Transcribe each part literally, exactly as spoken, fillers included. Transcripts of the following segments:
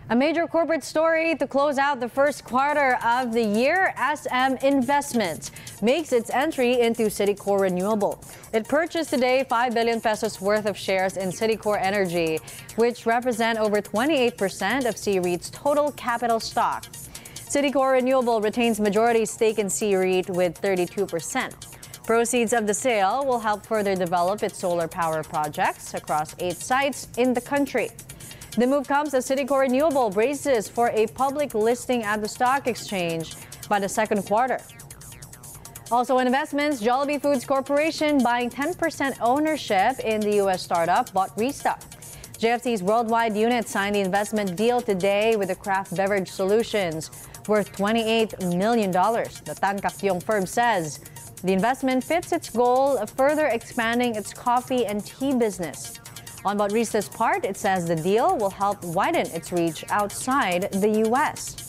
A major corporate story to close out the first quarter of the year. S M Investments makes its entry into Citicorp Renewable. It purchased today five billion pesos worth of shares in Citicorp Energy, which represent over twenty-eight percent of C-REIT's total capital stock. Citicorp Renewable retains majority stake in C-REIT with thirty-two percent. Proceeds of the sale will help further develop its solar power projects across eight sites in the country. The move comes as Citicorp Renewable braces for a public listing at the stock exchange by the second quarter. Also in investments, Jollibee Foods Corporation buying ten percent ownership in the U S startup Botrista. J F C's worldwide unit signed the investment deal today with the Kraft Beverage Solutions worth twenty-eight million dollars. The Tan Kak Tiong firm says the investment fits its goal of further expanding its coffee and tea business. On Botrista's part, it says the deal will help widen its reach outside the U S.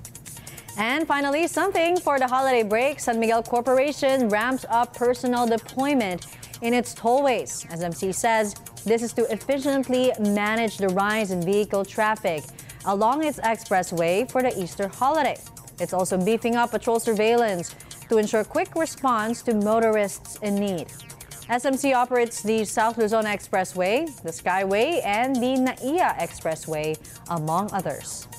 And finally, something for the holiday break. San Miguel Corporation ramps up personnel deployment in its tollways. S M C says this is to efficiently manage the rise in vehicle traffic along its expressway for the Easter holiday. It's also beefing up patrol surveillance to ensure quick response to motorists in need. S M C operates the South Luzon Expressway, the Skyway, and the NAIA Expressway, among others.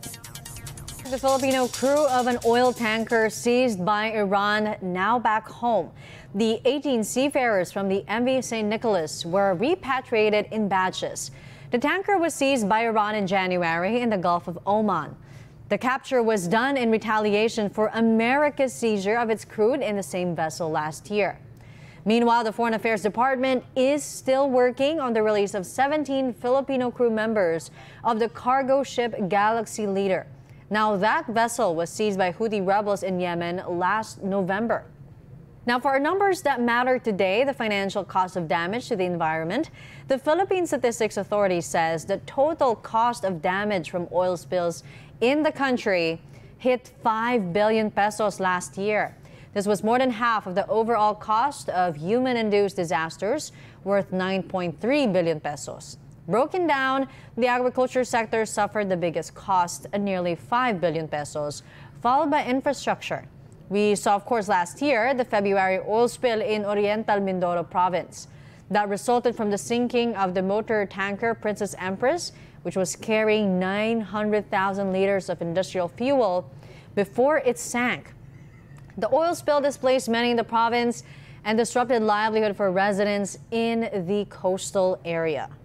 The Filipino crew of an oil tanker seized by Iran now back home. The eighteen seafarers from the M V Saint Nicholas were repatriated in batches. The tanker was seized by Iran in January in the Gulf of Oman. The capture was done in retaliation for America's seizure of its crude in the same vessel last year. Meanwhile, the Foreign Affairs Department is still working on the release of seventeen Filipino crew members of the cargo ship Galaxy Leader. Now, that vessel was seized by Houthi rebels in Yemen last November. Now, for our numbers that matter today, the financial cost of damage to the environment, the Philippine Statistics Authority says the total cost of damage from oil spills in the country hit five billion pesos last year. This was more than half of the overall cost of human-induced disasters, worth nine point three billion pesos. Broken down, the agriculture sector suffered the biggest cost at nearly five billion pesos, followed by infrastructure. We saw, of course, last year the February oil spill in Oriental Mindoro province that resulted from the sinking of the motor tanker Princess Empress, which was carrying nine hundred thousand liters of industrial fuel before it sank. The oil spill displaced many in the province and disrupted livelihood for residents in the coastal area.